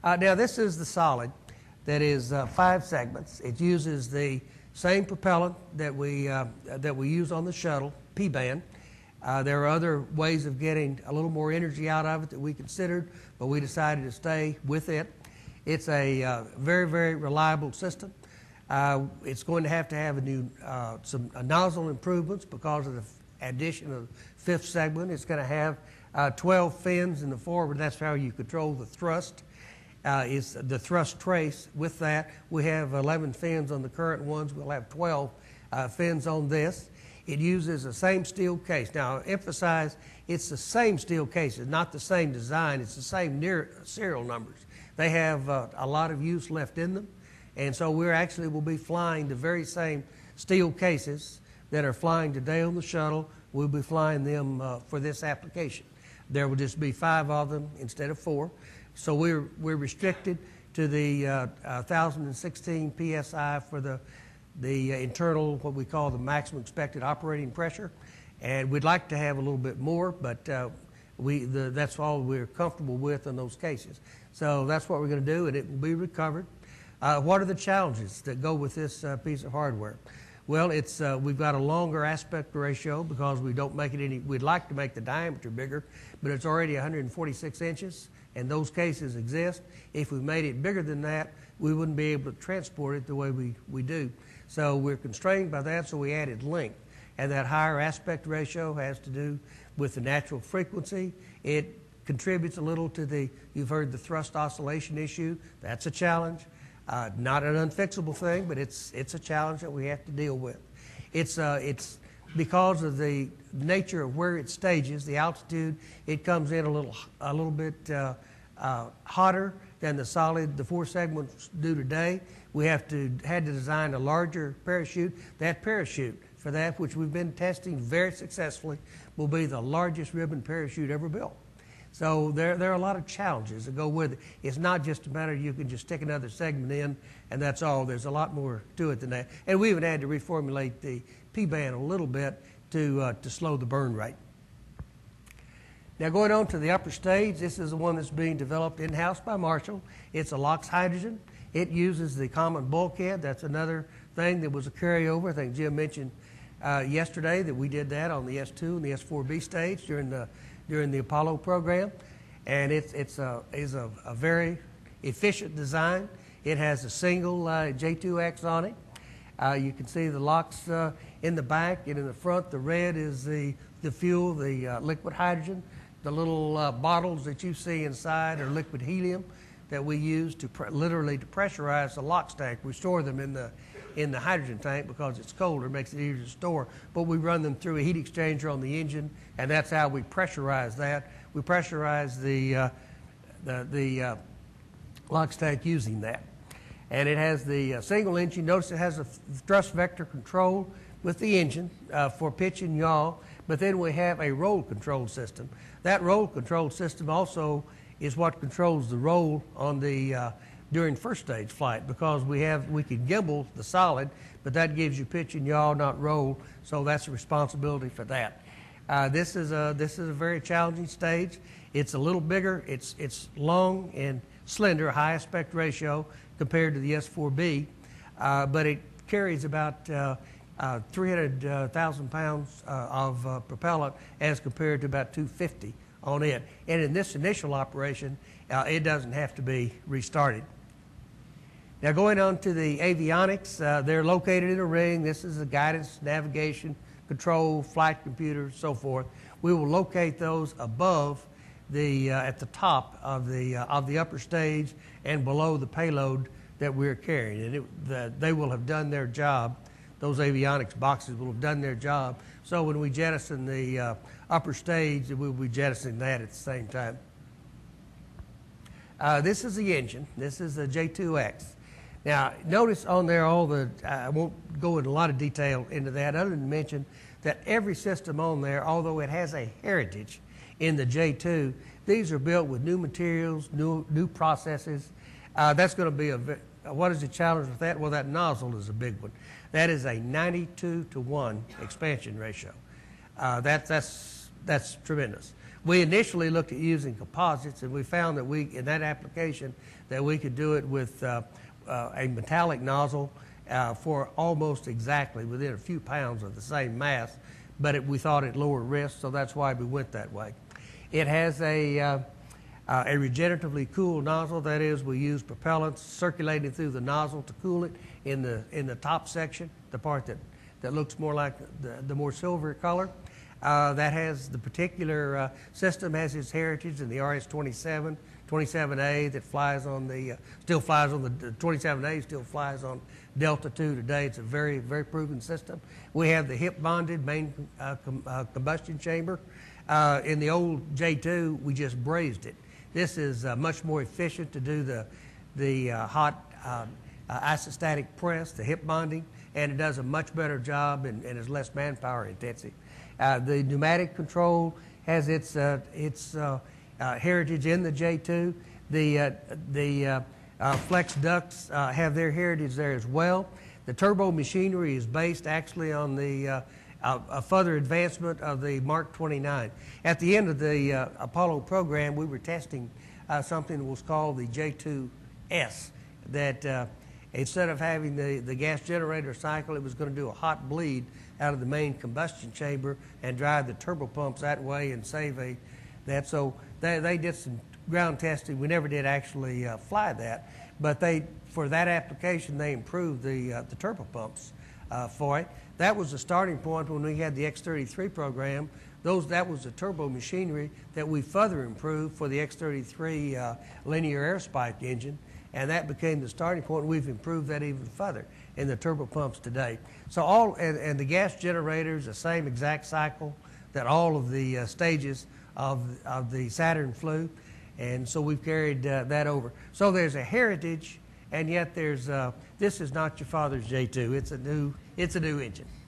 Now this is the solid that is 5 segments. It uses the same propellant that we use on the shuttle, P-band. There are other ways of getting a little more energy out of it that we considered, but we decided to stay with it. It's a very, very reliable system. It's going to have a new some nozzle improvements because of the addition of the 5th segment. It's going to have 12 fins in the forward. That's how you control the thrust. Is the thrust trace. With that, we have 11 fins on the current ones. We'll have 12 fins on this. It uses the same steel case. Now, I emphasize it's the same steel case. It's not the same design. It's the same serial numbers. They have a lot of use left in them, and so we actually will be flying the very same steel cases that are flying today on the shuttle. We'll be flying them for this application. There will just be 5 of them instead of 4. So we're restricted to the 1,016 psi for the internal, what we call the maximum expected operating pressure, and we'd like to have a little bit more, but that's all we're comfortable with in those cases. So that's what we're going to do, and it will be recovered. What are the challenges that go with this piece of hardware? Well, we've got a longer aspect ratio because we don't make it any. We'd like to make the diameter bigger, but it's already 146 inches, and those cases exist. If we made it bigger than that, we wouldn't be able to transport it the way we do. So we're constrained by that, so we added length. And that higher aspect ratio has to do with the natural frequency. It contributes a little to you've heard the thrust oscillation issue. That's a challenge. Not an unfixable thing, but it's a challenge that we have to deal with. It's because of the nature of where it stages, the altitude, it comes in a little bit hotter than the 4 segments do today. We had to design a larger parachute. That parachute for that, which we've been testing very successfully, will be the largest ribbon parachute ever built. So there are a lot of challenges that go with it. It's not just a matter of you can just stick another segment in and that's all. There's a lot more to it than that. And we even had to reformulate the P-band a little bit to slow the burn rate. Now going on to the upper stage, this is the one that's being developed in-house by Marshall. It's a LOX hydrogen. It uses the common bulkhead. That's another thing that was a carryover. I think Jim mentioned yesterday that we did that on the S2 and the S4B stage during the Apollo program, and it's a very efficient design. It has a single J2X on it. You can see the LOX in the back, and in the front, the red is the fuel, the liquid hydrogen. The little bottles that you see inside are liquid helium that we use literally to pressurize the LOX tank. We store them in the hydrogen tank because it's colder, makes it easier to store, but we run them through a heat exchanger on the engine, and that's how we pressurize that. We pressurize the LOX tank using that. And it has the single engine. Notice it has a thrust vector control with the engine for pitch and yaw, but then we have a roll control system. That roll control system also is what controls the roll on during first stage flight, because we can gimbal the solid, but that gives you pitch and yaw, not roll, so that's a responsibility for that. This is a very challenging stage. It's a little bigger. It's long and slender, high aspect ratio compared to the S4B, but it carries about 300,000 pounds of propellant as compared to about 250 on it. And in this initial operation, it doesn't have to be restarted. Now going on to the avionics, they're located in a ring. This is the guidance, navigation, control, flight computer, so forth. We will locate those above at the top of the upper stage and below the payload that we're carrying. And they will have done their job. Those avionics boxes will have done their job. So when we jettison the upper stage, we'll be jettisoning that at the same time. This is the engine. This is the J2X. Now, notice on there I won't go into a lot of detail into that, other than to mention that every system on there, although it has a heritage in the J2, these are built with new materials, new processes. That's going to be what is the challenge with that? Well, that nozzle is a big one. That is a 92-to-1 expansion ratio. That's tremendous. We initially looked at using composites, and we found that in that application, that we could do it with a metallic nozzle for almost exactly within a few pounds of the same mass, but we thought it lower risk, so that's why we went that way. It has a regeneratively cooled nozzle. That is, we use propellants circulating through the nozzle to cool it in the top section, the part that looks more like the more silver color. That has the particular system has its heritage in the RS-27, 27A that flies on the still flies on the 27A still flies on Delta II today. It's a very, very proven system. We have the hip bonded main combustion chamber. In the old J2, we just brazed it. This is much more efficient to do the hot isostatic press, the hip bonding, and it does a much better job and is less manpower intensive. The pneumatic control has its heritage in the J2. The flex ducts have their heritage there as well. The turbo machinery is based actually on the a further advancement of the Mark 29. At the end of the Apollo program, we were testing something that was called the J2S, that instead of having the gas generator cycle, it was going to do a hot bleed out of the main combustion chamber and drive the turbo pumps that way and save that. So they did some ground testing. We never did actually fly that, but for that application, they improved the turbo pumps for it. That was the starting point when we had the X-33 program. That was the turbo machinery that we further improved for the X-33 linear air spike engine, and that became the starting point. We've improved that even further in the turbo pumps today. So and the gas generators, the same exact cycle that all of the stages of the Saturn flew, and so we've carried that over. So there's a heritage, and yet there's this is not your father's J2. It's a new engine.